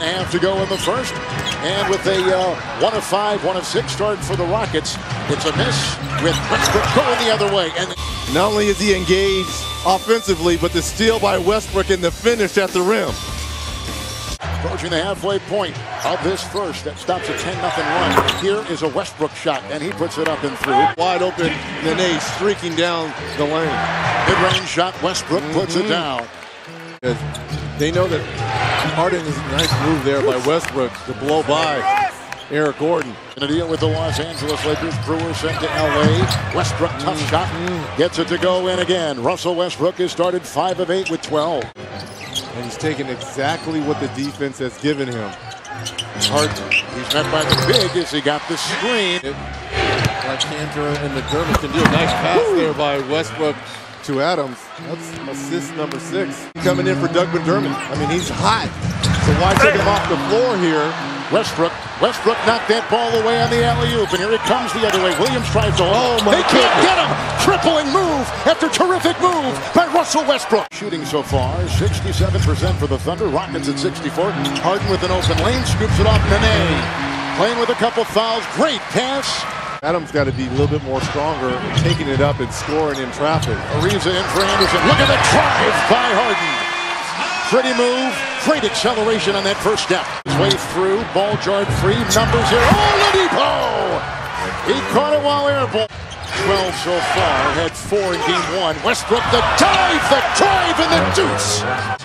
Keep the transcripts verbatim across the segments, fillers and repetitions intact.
And a half to go in the first. And with a uh, one of five, one of six start for the Rockets, it's a miss with Westbrook going the other way. And not only is he engaged offensively, but the steal by Westbrook and the finish at the rim. Approaching the halfway point of this first. That stops a ten nothing run. Here is a Westbrook shot, and he puts it up and through. Wide open, Nene streaking down the lane. Mid-range shot, Westbrook mm-hmm. puts it down. They know that Harden is a nice move there by Westbrook to blow by Eric Gordon. In a deal with the Los Angeles Lakers, Brewer sent to L A. Westbrook, tough mm-hmm. shot, gets it to go in again. Russell Westbrook has started five of eight with twelve. And he's taken exactly what the defense has given him. Harden, he's met by the big as he got the screen. Like Cantor and McDermott can do a nice pass Woo! there by Westbrook to Adams. That's assist number six. Coming in for Doug McDermott. I mean, he's hot. So why take him off the floor here? Westbrook. Westbrook knocked that ball away on the alley-oop, and here it comes the other way. Williams tries to hold. Oh my They can't get him! Crippling move after terrific move by Russell Westbrook. Shooting so far, sixty-seven percent for the Thunder. Rockets at sixty-four. Harden with an open lane, scoops it off Nene. Playing with a couple fouls. Great pass. Adams got to be a little bit more stronger, taking it up and scoring in traffic. Ariza in for Anderson. Look at the drive by Harden. Pretty move, great acceleration on that first step. His way through, ball jarred free, numbers here. Oh, Oladipo! He caught it while airball. twelve so far, had four in game one. Westbrook, the dive, the drive, and the deuce.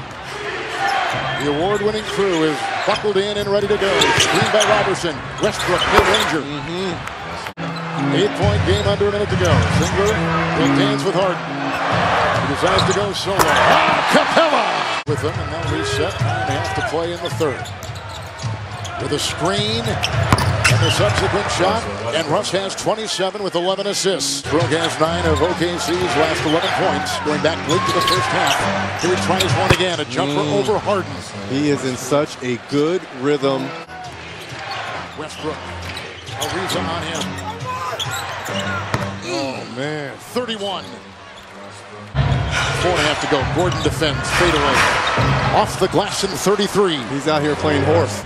The award-winning crew is buckled in and ready to go. Screen by Robertson. Westbrook, mid-ranger. Mm-hmm. Eight-point game, under a minute to go. Singer will dance with Harden. He decides to go solo. Ah, Capella! With them, and they'll reset. Nine and a half to play in the third. With a screen and the subsequent shot, and Russ has twenty-seven with eleven assists. Brooke has nine of O K C's last eleven points, going back late to the first half. Here he tries one again, a jumper mm. over Harden. He is in such a good rhythm. Westbrook, Ariza on him. Oh man, thirty-one. Four and a half to go. Gordon defends. Fade away. Off the glass in thirty-three. He's out here playing horse.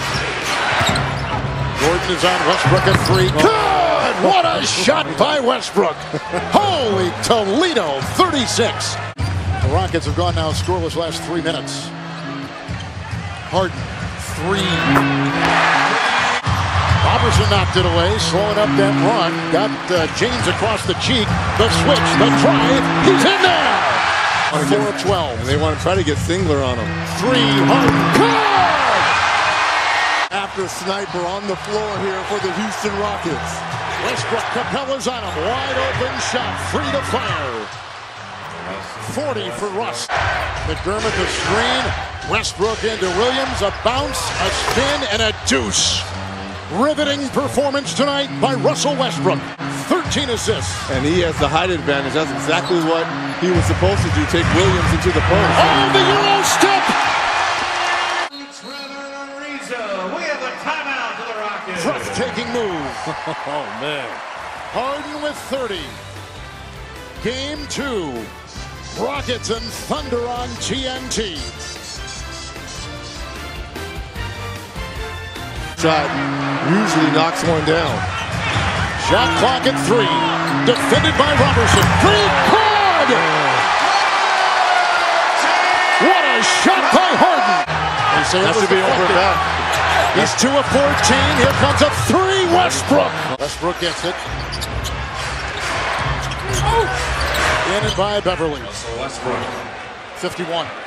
Gordon is on Westbrook at three. Good! What a shot by Westbrook. Holy Toledo, thirty-six. The Rockets have gone now scoreless last three minutes. Harden, three. Robertson knocked it away, slowing up that run. Got uh, James across the cheek. The switch, the drive. He's in there! four of twelve. And they want to try to get Singler on him. Three, Harden. Good! After Sniper on the floor here for the Houston Rockets. Westbrook, Capella's on him. Wide open shot, free to fire. forty for Russ. McDermott the screen. Westbrook into Williams. A bounce, a spin, and a deuce. Riveting performance tonight by Russell Westbrook. thirteen assists. And he has the height advantage. That's exactly what he was supposed to do. Take Williams into the post. Oh, the Euro step! We have a timeout for the Rockets. Breathtaking move. Oh, man. Harden with thirty. Game two. Rockets and Thunder on T N T. Shot usually knocks one down. Shot clock at three. Defended by Robertson. Free card! What a shot by Harden! They say that should be over back. He's two of fourteen. Here comes a three. Westbrook. Westbrook gets it. Oh. In and by Beverly. Westbrook. fifty-one.